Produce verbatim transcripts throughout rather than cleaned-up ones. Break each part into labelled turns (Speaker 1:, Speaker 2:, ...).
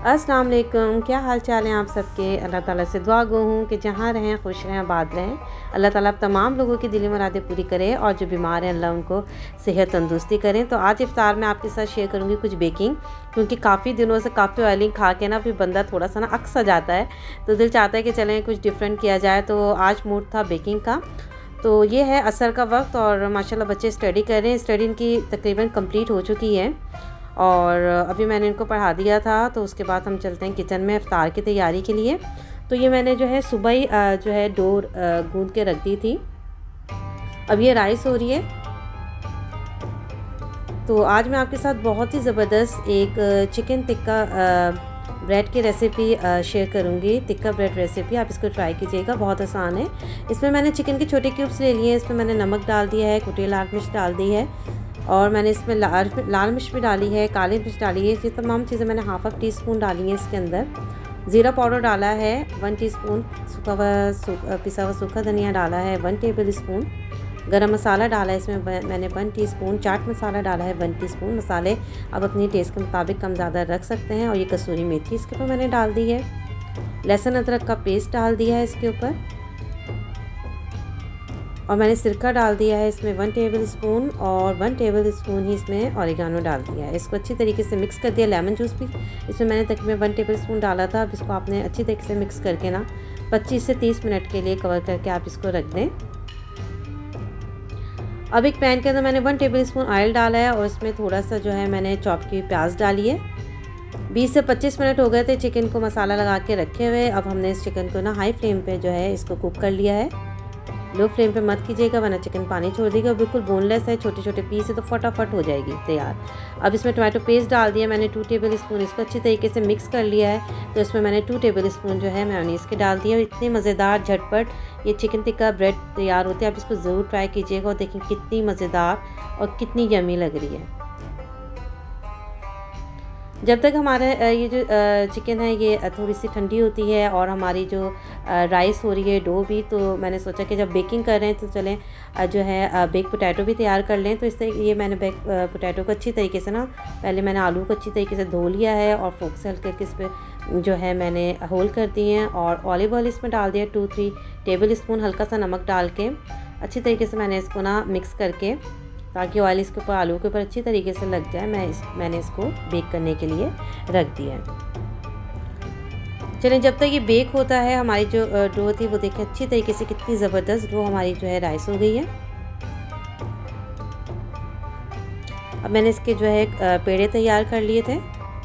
Speaker 1: अस्सलाम वालेकुम, क्या हाल चाल हैं आप सबके। अल्लाह ताला से दुआ गो हूँ कि जहाँ रहें खुश रहें, आबाद रहें। अल्लाह ताला तमाम लोगों की दिली मुरादें पूरी करे और जो बीमार हैं अल्लाह उनको सेहत तंदुरुस्ती करें। तो आज इफ्तार में आपके साथ शेयर करूँगी कुछ बेकिंग, क्योंकि काफ़ी दिनों से काफ़ी ऑयलिंग खा के ना फिर बंदा थोड़ा सा ना अक्स सा जाता है, तो दिल चाहता है कि चलें कुछ डिफरेंट किया जाए। तो आज मूड था बेकिंग का। तो ये है असर का वक्त और माशाल्लाह बच्चे स्टडी कर रहे हैं। स्टडी इनकी तकरीबन कंप्लीट हो चुकी है और अभी मैंने इनको पढ़ा दिया था। तो उसके बाद हम चलते हैं किचन में इफ्तार की तैयारी के लिए। तो ये मैंने जो है सुबह ही जो है डो गूंद के रख दी थी। अब ये राइस हो रही है। तो आज मैं आपके साथ बहुत ही ज़बरदस्त एक चिकन टिक्का ब्रेड की रेसिपी शेयर करूंगी। टिक्का ब्रेड रेसिपी, आप इसको ट्राई कीजिएगा, बहुत आसान है। इसमें मैंने चिकन के छोटे क्यूब्स ले लिए हैं। इसमें मैंने नमक डाल दिया है, कुटी लाल मिर्च डाल दी है और मैंने इसमें लाल लाल मिर्च भी डाली है, काली मिर्च डाली है। ये तमाम चीज़ें मैंने हाफ हाफ टी स्पून डाली हैं इसके अंदर। ज़ीरा पाउडर डाला है वन टीस्पून, सूखा हुआ पिसा हुआ सूखा धनिया डाला है वन टेबल स्पून, गरम मसाला डाला है इसमें मैंने वन टीस्पून, चाट मसाला डाला है वन टीस्पून। मसाले अब अपनी टेस्ट के मुताबिक कम ज़्यादा रख सकते हैं। और ये कसूरी मेथी इसके ऊपर मैंने डाल दी है। लहसुन अदरक का पेस्ट डाल दिया है इसके ऊपर और मैंने सिरका डाल दिया है इसमें वन टेबल स्पून और वन टेबल स्पून ही इसमें ऑरिगानो डाल दिया है। इसको अच्छी तरीके से मिक्स कर दिया। लेमन जूस भी इसमें मैंने तकरीबन वन टेबल स्पून डाला था। अब इसको आपने अच्छी तरीके से मिक्स करके ना पच्चीस से तीस मिनट के लिए कवर करके आप इसको रख दें। अब एक पैन के अंदर मैंने वन टेबल स्पून ऑयल डाला है और इसमें थोड़ा सा जो है मैंने चॉप की प्याज डाली है। बीस से पच्चीस मिनट हो गए थे चिकन को मसाला लगा के रखे हुए। अब हमने इस चिकन को ना हाई फ्लेम पे जो है इसको कुक कर लिया है। लो फ्लेम पे मत कीजिएगा वरना चिकन पानी छोड़ देगा। बिल्कुल बोनलेस है, छोटे छोटे पीस है तो फटाफट हो जाएगी तैयार। अब इसमें टोमेटो पेस्ट डाल दिया मैंने टू टेबल स्पून। इसको अच्छी तरीके से मिक्स कर लिया है। तो इसमें मैंने टू टेबल स्पून जो है मेयोनीज़ के डाल दिया। इतनी मज़ेदार झटपट ये चिकन टिक्का ब्रेड तैयार होते हैं। आप इसको ज़रूर ट्राई कीजिएगा और देखें कितनी मज़ेदार और कितनी यमी लग रही है। जब तक हमारा ये जो चिकन है ये थोड़ी सी ठंडी होती है और हमारी जो राइस हो रही है डो भी, तो मैंने सोचा कि जब बेकिंग कर रहे हैं तो चलें जो है बेक पोटैटो भी तैयार कर लें। तो इस तरह ये मैंने बेक पोटैटो को अच्छी तरीके से ना पहले मैंने आलू को अच्छी तरीके से धो लिया है और फोक से हल्के हल्के इस पर जो है मैंने होल कर दिए हैं और ऑलिव ऑयल इसमें डाल दिया टू थ्री टेबल स्पून। हल्का सा नमक डाल के अच्छी तरीके से मैंने इसको ना मिक्स करके ताकि ऑयल इसके ऊपर आलू के ऊपर अच्छी तरीके से लग जाए, मैं इस मैंने इसको बेक करने के लिए रख दिया है। चलें जब तक ये बेक होता है हमारी जो डो थी वो देखें अच्छी तरीके से कितनी ज़बरदस्त डो हमारी जो है राइस हो गई है। अब मैंने इसके जो है पेड़े तैयार कर लिए थे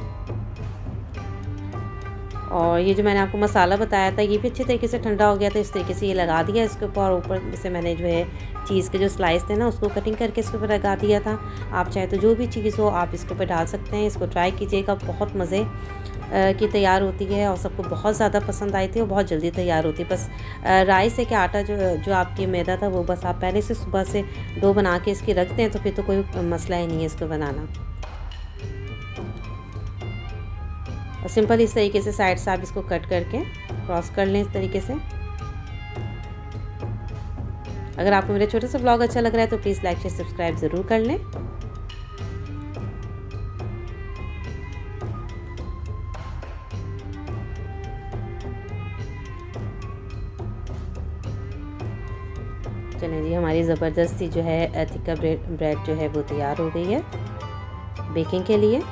Speaker 1: और ये जो मैंने आपको मसाला बताया था ये भी अच्छे तरीके से ठंडा हो गया था। इस तरीके से ये लगा दिया इसके ऊपर और ऊपर से मैंने जो है चीज़ के जो स्लाइस थे ना उसको कटिंग करके इसके ऊपर लगा दिया था। आप चाहे तो जो भी चीज़ हो आप इसके ऊपर डाल सकते हैं। इसको ट्राई कीजिएगा, बहुत मज़े की तैयार होती है और सबको बहुत ज़्यादा पसंद आई थी और बहुत जल्दी तैयार होती है। बस राइस है कि आटा जो जो आपकी मैदा था वो बस आप पहले से सुबह से डो बना के इसकी रखते हैं तो फिर तो कोई मसला ही नहीं है इसको बनाना। और सिंपल इस तरीके से साइड से आप इसको कट करके क्रॉस कर लें इस तरीके से। अगर आपको मेरा छोटा सा ब्लॉग अच्छा लग रहा है तो प्लीज़ लाइक शेयर सब्सक्राइब ज़रूर कर लें। चलें जी, हमारी ज़बरदस्ती जो है टिक्का ब्रेड ब्रेड जो है वो तैयार हो गई है बेकिंग के लिए।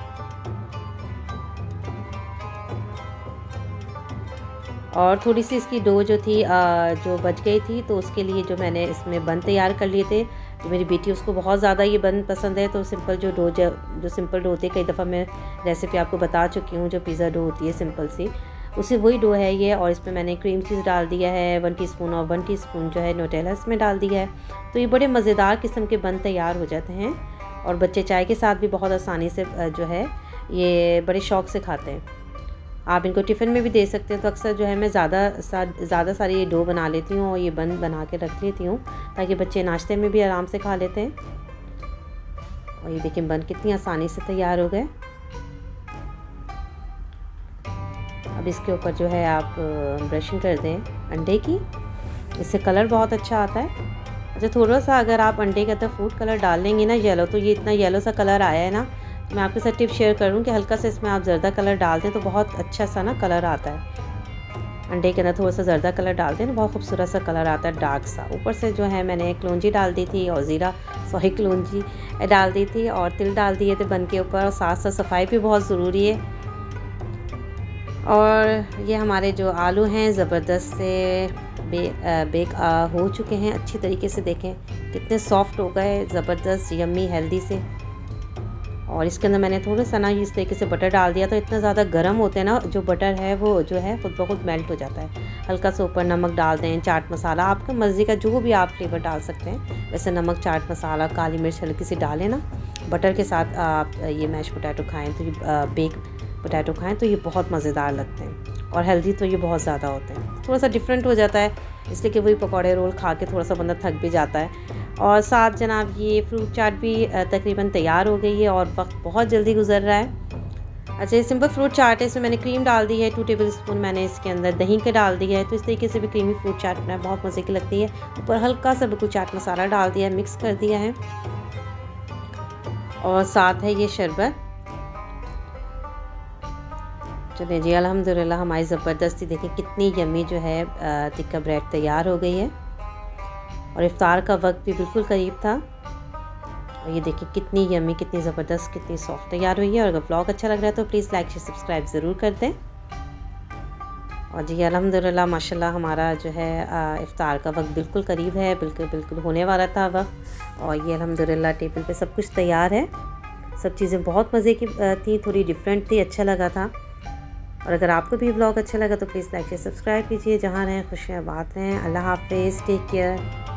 Speaker 1: और थोड़ी सी इसकी डो जो थी जो बच गई थी तो उसके लिए जो मैंने इसमें बन तैयार कर लिए थे। जो मेरी बेटी उसको बहुत ज़्यादा ये बन पसंद है तो सिंपल जो डो जो, जो सिंपल डो होती है, कई दफ़ा मैं रेसिपी आपको बता चुकी हूँ, जो पिज़्ज़ा डो होती है सिंपल सी, उसी वही डो है ये। और इसमें मैंने क्रीम चीज़ डाल दिया है वन टीस्पून और वन टीस्पून जो है न्यूटेला इसमें डाल दिया है। तो ये बड़े मज़ेदार किस्म के बन तैयार हो जाते हैं और बच्चे चाय के साथ भी बहुत आसानी से जो है ये बड़े शौक़ से खाते हैं। आप इनको टिफ़िन में भी दे सकते हैं। तो अक्सर जो है मैं ज़्यादा सा ज़्यादा सारी ये डो बना लेती हूँ और ये बन बना के रख लेती हूँ ताकि बच्चे नाश्ते में भी आराम से खा लेते हैं। और ये देखिए बन कितनी आसानी से तैयार हो गए। अब इसके ऊपर जो है आप ब्रशिंग कर दें अंडे की, इससे कलर बहुत अच्छा आता है। अच्छा, थोड़ा सा अगर आप अंडे के अंदर फूड कलर डाल लेंगे ना येलो, तो ये इतना येलो सा कलर आया है ना मैं आपके साथ टिप शेयर करूँ कि हल्का सा इसमें आप ज़र्दा कलर डाल दें तो बहुत अच्छा सा ना कलर आता है। अंडे के अंदर थोड़ा सा ज़र्दा कलर डाल दें ना, बहुत खूबसूरत सा कलर आता है, डार्क सा। ऊपर से जो है मैंने कलौंजी डाल दी थी और ज़ीरा सॉरी कलौंजी डाल दी थी और तिल डाल दिए थे बन के ऊपर। और साथ साथ सफाई भी बहुत ज़रूरी है। और ये हमारे जो आलू हैं ज़बरदस्त से बे बेक हो चुके हैं अच्छी तरीके से। देखें कितने सॉफ्ट हो गए, ज़बरदस्त यम्मी हेल्दी से। और इसके अंदर मैंने थोड़ा सा ना इस तरीके से बटर डाल दिया, तो इतना ज़्यादा गर्म होते हैं ना जो बटर है वो जो है खुद ब खुद मेल्ट हो जाता है। हल्का सा ऊपर नमक डाल दें, चाट मसाला आपका मर्ज़ी का जो भी आप फ्लेवर डाल सकते हैं। वैसे नमक, चाट मसाला, काली मिर्च हल्की सी डालें ना। बटर के साथ आप ये मैश पोटैटो खाएँ तो ये बेक पोटैटो खाएँ तो ये बहुत मज़ेदार लगते हैं और हेल्दी तो ये बहुत ज़्यादा होते हैं। थोड़ा सा डिफरेंट हो जाता है इसलिए कि वही पकौड़े रोल खा के थोड़ा सा बंदा थक भी जाता है। और साथ जनाब ये फ्रूट चाट भी तकरीबन तैयार हो गई है और वक्त बहुत जल्दी गुजर रहा है। अच्छा, ये सिंपल फ्रूट चाट है, इसमें मैंने क्रीम डाल दी है, टू टेबल स्पून मैंने इसके अंदर दही के डाल दिया है। तो इस तरीके से भी क्रीमी फ्रूट चाट बनाए बहुत मज़े की लगती है। ऊपर हल्का सा बिल्कुल चाट मसाला डाल दिया है, मिक्स कर दिया है। और साथ है ये शरबत। चलिए जी, अल्हम्दुलिल्लाह हमारी ज़बरदस्ती देखें कितनी यम्मी जो है टिक्का ब्रेड तैयार हो गई है। और इफ्तार का वक्त भी बिल्कुल करीब था। और ये देखिए कितनी यम्मी, कितनी ज़बरदस्त, कितनी सॉफ्ट तैयार हुई है। और अगर व्लॉग अच्छा लग रहा है तो प्लीज़ लाइक शेयर सब्सक्राइब ज़रूर कर दें। और जी अल्हम्दुलिल्लाह माशाल्लाह हमारा जो है इफ्तार का वक्त बिल्कुल करीब है, बिल्कुल बिल्कुल होने वाला था वक्त। और ये अल्हम्दुलिल्लाह टेबल पे सब कुछ तैयार है। सब चीज़ें बहुत मज़े की थी, थोड़ी डिफरेंट थी, अच्छा लगा था। और अगर आपको भी व्लॉग अच्छा लगा तो प्लीज़ लाइक शेयर सब्सक्राइब कीजिए। जहाँ रहें खुशियाँ बात रहें। अल्लाह हाफ़िज़, टेक केयर।